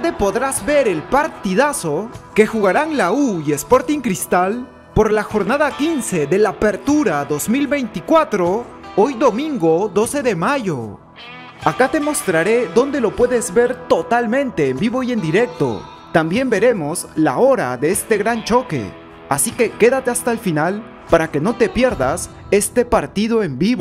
donde podrás ver el partidazo que jugarán la U y Sporting Cristal por la jornada 15 de la Apertura 2024, hoy domingo 12 de mayo. Acá te mostraré dónde lo puedes ver totalmente en vivo y en directo. También veremos la hora de este gran choque, así que quédate hasta el final para que no te pierdas este partido en vivo.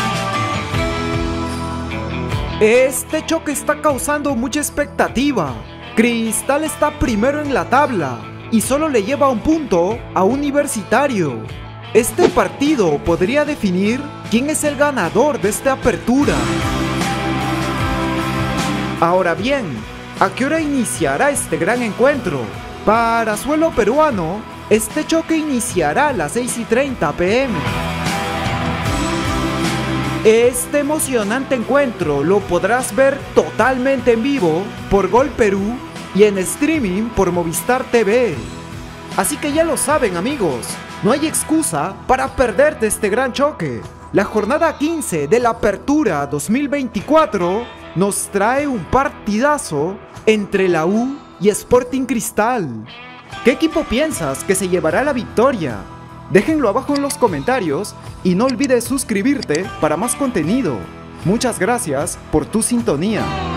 Este choque está causando mucha expectativa. Cristal está primero en la tabla y solo le lleva un punto a Universitario. Este partido podría definir quién es el ganador de esta apertura. Ahora bien, ¿a qué hora iniciará este gran encuentro? Para suelo peruano, este choque iniciará a las 6:30 p.m. Este emocionante encuentro lo podrás ver totalmente en vivo por Gol Perú y en streaming por Movistar TV. Así que ya lo saben, amigos, no hay excusa para perderte este gran choque. La jornada 15 de la Apertura 2024 nos trae un partidazo entre la U y Sporting Cristal. ¿Qué equipo piensas que se llevará la victoria? Déjenlo abajo en los comentarios y no olvides suscribirte para más contenido. Muchas gracias por tu sintonía.